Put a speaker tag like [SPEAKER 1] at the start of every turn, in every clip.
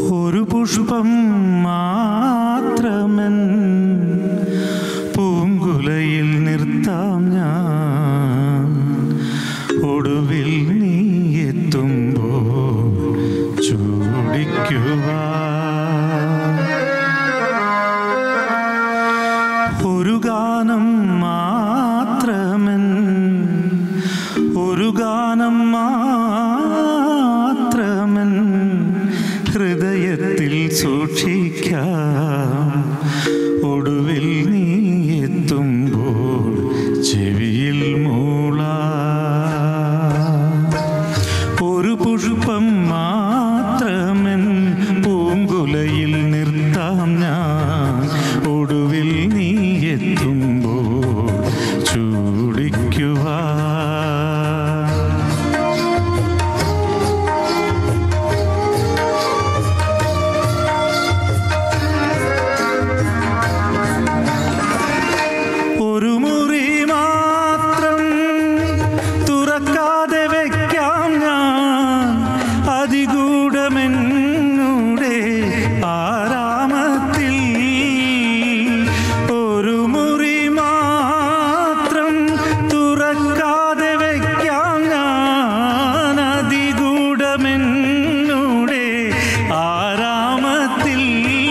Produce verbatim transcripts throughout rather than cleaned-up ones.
[SPEAKER 1] ഒരു പുഷ്പം മാത്രമൻ പൂങ്കുലയിൽ നിർത്താം ഞാൻ. ഒടുവിൽ നീ എത്തുമ്പോൾ ചൂടിക്കുവാൻ ഒരു ഗാനം മാത്രമൻ ഒരു ഗാനം മാത്രമൻ ഹൃദയത്തിൽ സൂക്ഷിക്കാം. ഒടുവിൽ നീ എത്തുമ്പോൾ ചെവിയിൽ മൂളാം. ഒരു പുഷ്പം മാത്രമൻ പൂങ്കുലയിൽ നിർത്താം ഞാൻ. ഒടുവിൽ നീ എത്തുമ്പോൾ ചൂടിക്കുവാൻ ഒരു മുറി മാത്രം തുറക്കാതെ വയ്ക്കാം ഞാൻ. അതിഗൂഢമെന്നൂടെ ആരാമത്തിൽ ഒരു മുറി മാത്രം തുറക്കാതെ വയ്ക്കാം ഞാൻ. അതിഗൂഢമെന്നൂടെ ആരാമത്തിൽ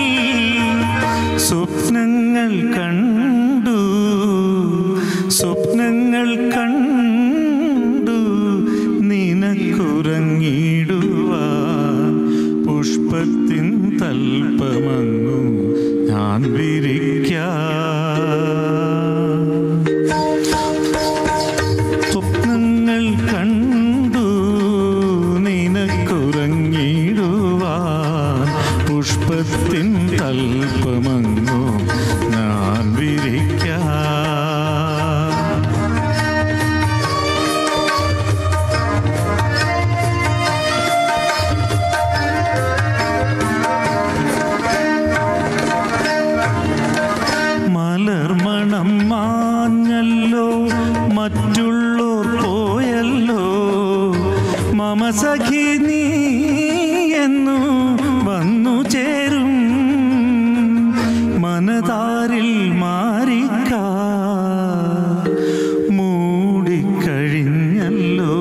[SPEAKER 1] സ്വപ്നങ്ങൾ കണ്ടു സ്വപ്നങ്ങൾ കണ്ടു നിനക്കുറങ്ങിടുവാൻ. പുഷ്പത്തിൻ തൽപ്പമങ്ങു ഞാൻ വിരിക്കാം. സ്വപ്നങ്ങൾ കണ്ടു നിനക്കുറങ്ങിടുവാൻ. പുഷ്പത്തിൻ തൽപ്പമങ്ങു ഞാൻ വിരിക്കാം. മലർമണം മാഞ്ഞല്ലോ മറ്റുള്ളോർ പോയല്ലോ. മമ സഖി നീ എന്നു വന്നു ചേരും മനതാരിൽ മാറിക്ക മൂടിക്കഴിഞ്ഞല്ലോ.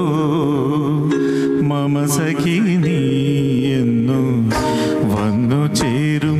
[SPEAKER 1] മമ സഖി നീ എന്നു വന്നു ചേരും